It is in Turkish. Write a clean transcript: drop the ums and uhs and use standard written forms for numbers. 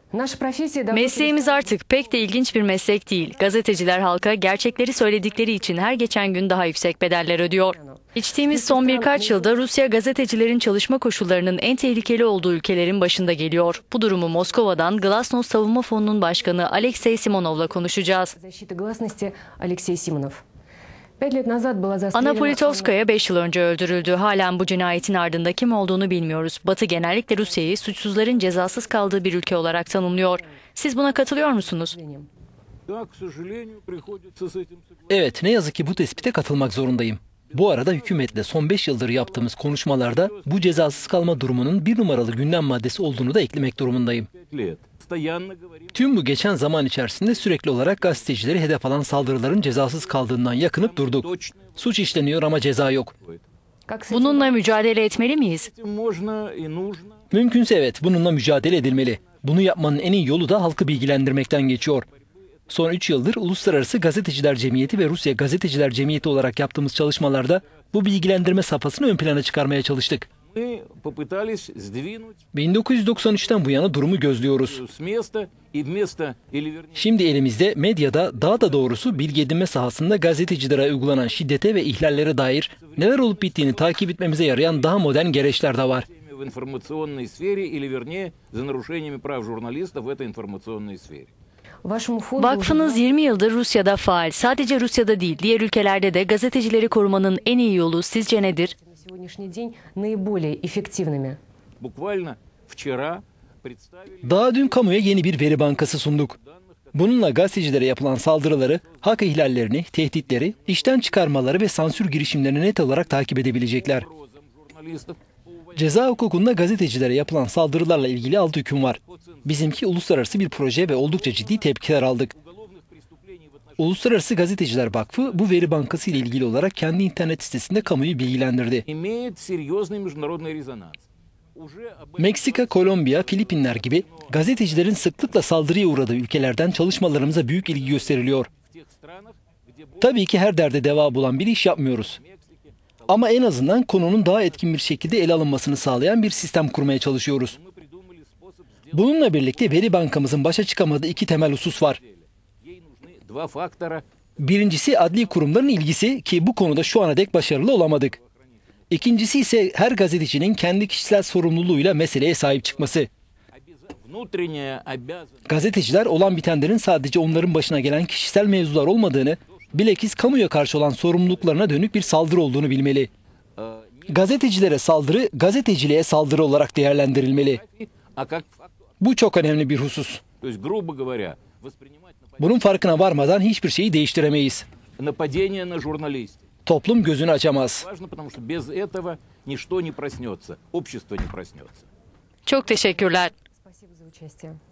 Mesleğimiz artık pek de ilginç bir meslek değil. Gazeteciler halka gerçekleri söyledikleri için her geçen gün daha yüksek bedeller ödüyor. İçtiğimiz son birkaç yılda Rusya gazetecilerin çalışma koşullarının en tehlikeli olduğu ülkelerin başında geliyor. Bu durumu Moskova'dan Glasnost Savunma Fonu'nun başkanı Alexey Simonov'la konuşacağız. Anna Politkovskaya 5 yıl önce öldürüldü. Halen bu cinayetin ardında kim olduğunu bilmiyoruz. Batı genellikle Rusya'yı suçsuzların cezasız kaldığı bir ülke olarak tanımlıyor. Siz buna katılıyor musunuz? Evet, ne yazık ki bu tespite katılmak zorundayım. Bu arada hükümetle son 5 yıldır yaptığımız konuşmalarda bu cezasız kalma durumunun bir numaralı gündem maddesi olduğunu da eklemek durumundayım. Tüm bu geçen zaman içerisinde sürekli olarak gazetecileri hedef alan saldırıların cezasız kaldığından yakınıp durduk. Suç işleniyor ama ceza yok. Bununla mücadele etmeli miyiz? Mümkünse evet, bununla mücadele edilmeli. Bunu yapmanın en iyi yolu da halkı bilgilendirmekten geçiyor. Son 3 yıldır Uluslararası Gazeteciler Cemiyeti ve Rusya Gazeteciler Cemiyeti olarak yaptığımız çalışmalarda bu bilgilendirme safhasını ön plana çıkarmaya çalıştık. 1993'ten bu yana durumu gözlüyoruz. Şimdi elimizde medyada, daha da doğrusu bilgi edinme sahasında gazetecilere uygulanan şiddete ve ihlallere dair neler olup bittiğini takip etmemize yarayan daha modern gereçler de var. Vakfınız 20 yıldır Rusya'da faal. Sadece Rusya'da değil, diğer ülkelerde de gazetecileri korumanın en iyi yolu sizce nedir? Daha dün kamuya yeni bir veri bankası sunduk. Bununla gazetecilere yapılan saldırıları, hak ihlallerini, tehditleri, işten çıkarmaları ve sansür girişimlerini net olarak takip edebilecekler. Ceza hukukunda gazetecilere yapılan saldırılarla ilgili 6 hüküm var. Bizimki uluslararası bir proje ve oldukça ciddi tepkiler aldık. Uluslararası Gazeteciler Vakfı bu veri bankası ile ilgili olarak kendi internet sitesinde kamuoyu bilgilendirdi. Meksika, Kolombiya, Filipinler gibi gazetecilerin sıklıkla saldırıya uğradığı ülkelerden çalışmalarımıza büyük ilgi gösteriliyor. Tabii ki her derde deva bulan bir iş yapmıyoruz. Ama en azından konunun daha etkin bir şekilde ele alınmasını sağlayan bir sistem kurmaya çalışıyoruz. Bununla birlikte veri bankamızın başa çıkamadığı 2 temel husus var. Birincisi adli kurumların ilgisi ki bu konuda şu ana dek başarılı olamadık. İkincisi ise her gazetecinin kendi kişisel sorumluluğuyla meseleye sahip çıkması. Gazeteciler olan bitenlerin sadece onların başına gelen kişisel mevzular olmadığını, bilakis kamuya karşı olan sorumluluklarına dönük bir saldırı olduğunu bilmeli. Gazetecilere saldırı, gazeteciliğe saldırı olarak değerlendirilmeli. Bu çok önemli bir husus. Bunun farkına varmadan hiçbir şeyi değiştiremeyiz. Toplum gözünü açamaz. Çok teşekkürler.